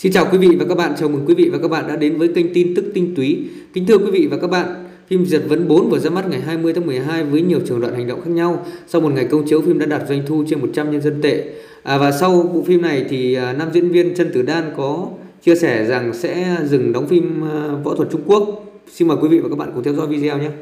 Xin chào quý vị và các bạn, chào mừng quý vị và các bạn đã đến với kênh tin tức tinh túy. Kính thưa quý vị và các bạn, phim Giật Vấn 4 vừa ra mắt ngày 20 tháng 12 với nhiều trường đoạn hành động khác nhau. Sau một ngày công chiếu, phim đã đạt doanh thu trên 100 nhân dân tệ. Và sau bộ phim này thì nam diễn viên Trân Tử Đan có chia sẻ rằng sẽ dừng đóng phim võ thuật Trung Quốc. Xin mời quý vị và các bạn cùng theo dõi video nhé.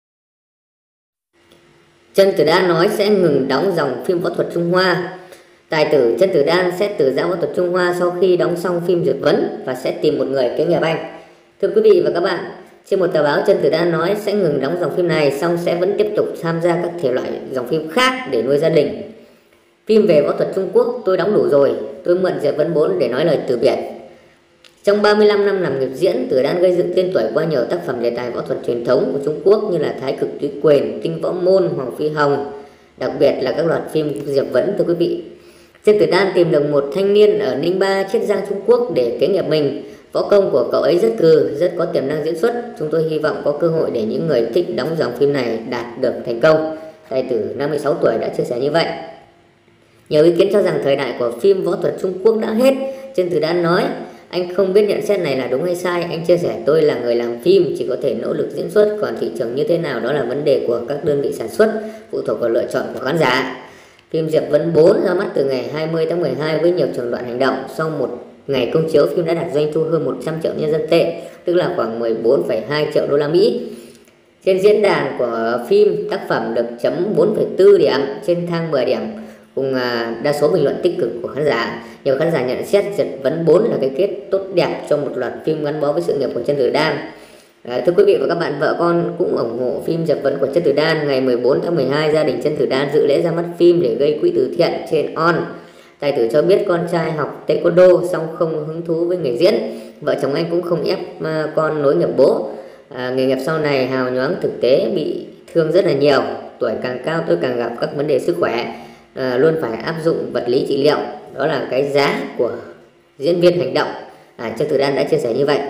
Trân Tử Đan nói sẽ ngừng đóng dòng phim võ thuật Trung Hoa. Tài tử Trân Tử Đan sẽ từ giã võ thuật Trung Hoa sau khi đóng xong phim Giật Vấn và sẽ tìm một người kế nghiệp anh. Thưa quý vị và các bạn, trên một tờ báo, Trân Tử Đan nói sẽ ngừng đóng dòng phim này, song sẽ vẫn tiếp tục tham gia các thể loại dòng phim khác để nuôi gia đình. Phim về võ thuật Trung Quốc tôi đóng đủ rồi, tôi mượn Giật Vấn 4 để nói lời từ biệt. Trong 35 năm làm nghiệp diễn, Tử Đan gây dựng tên tuổi qua nhiều tác phẩm đề tài võ thuật truyền thống của Trung Quốc như là Thái Cực Túy Quyền, Tinh Võ Môn, Hoàng Phi Hồng, đặc biệt là các loạt phim Giật Vấn. Thưa quý vị, Trân Tử Đan tìm được một thanh niên ở Ninh Ba, Chiết Giang, Trung Quốc để kế nghiệp mình. Võ công của cậu ấy rất cừ, rất có tiềm năng diễn xuất. Chúng tôi hy vọng có cơ hội để những người thích đóng dòng phim này đạt được thành công. Tài tử 56 tuổi đã chia sẻ như vậy. Nhiều ý kiến cho rằng thời đại của phim võ thuật Trung Quốc đã hết. Trân Tử Đan nói, anh không biết nhận xét này là đúng hay sai. Anh chia sẻ tôi là người làm phim, chỉ có thể nỗ lực diễn xuất, còn thị trường như thế nào đó là vấn đề của các đơn vị sản xuất, phụ thuộc vào lựa chọn của khán giả. Phim Giật Vấn 4 ra mắt từ ngày 20 tháng 12 với nhiều trường đoạn hành động. Sau một ngày công chiếu, phim đã đạt doanh thu hơn 100 triệu nhân dân tệ, tức là khoảng 14,2 triệu đô la Mỹ. Trên diễn đàn của phim, tác phẩm được chấm 4,4 điểm trên thang 10 điểm, cùng đa số bình luận tích cực của khán giả. Nhiều khán giả nhận xét Giật Vấn 4 là cái kết tốt đẹp cho một loạt phim gắn bó với sự nghiệp của Trân Tử Đan. Thưa quý vị và các bạn, vợ con cũng ủng hộ phim Giật Vấn của Trân Tử Đan. Ngày 14 tháng 12, gia đình Trân Tử Đan dự lễ ra mắt phim để gây quỹ từ thiện trên On. Tài tử cho biết con trai học taekwondo song không hứng thú với nghề diễn. Vợ chồng anh cũng không ép con nối nghiệp bố. Nghề nghiệp sau này hào nhoáng, thực tế bị thương rất là nhiều. Tuổi càng cao tôi càng gặp các vấn đề sức khỏe, luôn phải áp dụng vật lý trị liệu. Đó là cái giá của diễn viên hành động. Trân Tử Đan đã chia sẻ như vậy.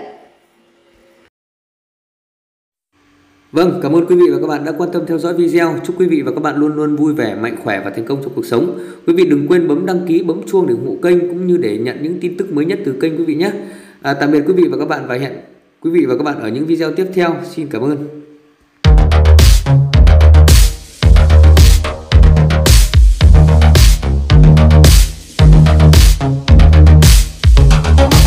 Vâng, cảm ơn quý vị và các bạn đã quan tâm theo dõi video. Chúc quý vị và các bạn luôn luôn vui vẻ, mạnh khỏe và thành công trong cuộc sống. Quý vị đừng quên bấm đăng ký, bấm chuông để ủng hộ kênh cũng như để nhận những tin tức mới nhất từ kênh quý vị nhé. Tạm biệt quý vị và các bạn và hẹn quý vị và các bạn ở những video tiếp theo. Xin cảm ơn.